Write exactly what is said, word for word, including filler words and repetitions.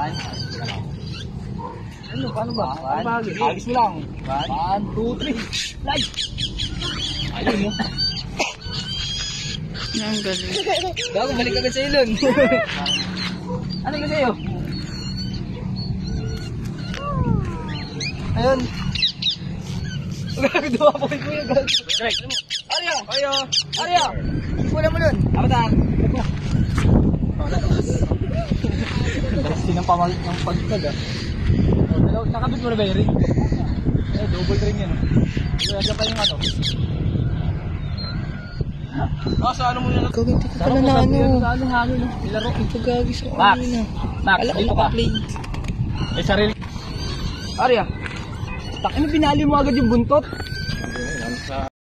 One. Ano, paano ba? One. Agis mo lang. One. One, two, three. Live. Ayun mo. Ang galing. Bago, balik agad sa ilon. Ano ba sa'yo? Ayun. Gagawa po ko yung gagawin. Strike. Arya! Arya! Arya! Pula mo nun. Amatang. Kasi ng pamalit ng pagkag ah. Nakabit mo na ba yung ring? Eh, double ring yan. Kaya pa yung ano. Ah, sa ano mo yun? Gawin dito pala na ano. Sa ano hangin no? Ilaro. Ito gagawin sa Max. kanina. Max, Alam dito ko ka. play. Eh, sarili. Arya. Takin, pinali mo agad yung buntot.